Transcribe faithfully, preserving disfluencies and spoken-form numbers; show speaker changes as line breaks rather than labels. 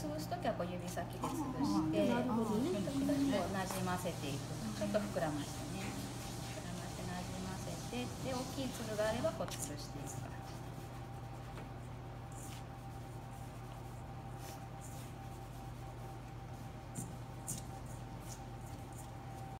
潰すときはこう指先で潰して、なじませていく。ちょっと膨らましてね。膨らましてなじませて、で大きい粒があればこう潰していく。